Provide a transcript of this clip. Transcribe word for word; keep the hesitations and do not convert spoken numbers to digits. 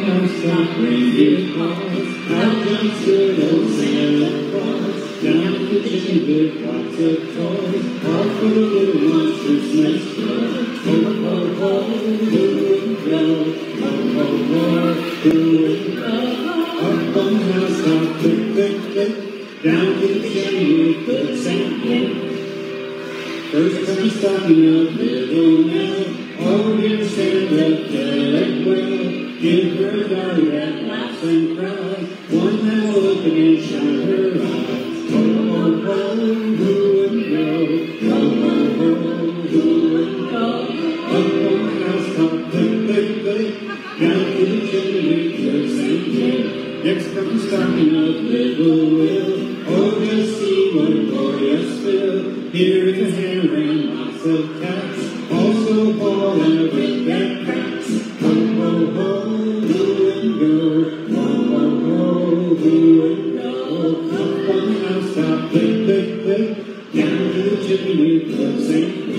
house top reindeer cars, out jumps good old Santa Claus, down to the kitchen with lots of toys, all for the little monsters next door. Ho, ho, ho, who would go? Ho, ho, ho, who would go? Up on the house top, click, click, click, down to the chimney with the Santa. First time stocking up little Nell, oh dear Santa, get well. Give her a dolly that laughs and cries, one that will open and shine her eyes. Ho, ho, ho, who would go? Ho, ho, ho, who would go? Up on the housetop, click, click, click, down to the chimney with your Santa. Next comes stocking up little Will, oh just see what a glorious fill. Here is a hammer and lots of cats, also a ball and a whip that cracks. Ho, ho, ho, who would go? Ho, ho, ho, who would go? Up on the housetop, click, click, click, down to the chimney with the Santa.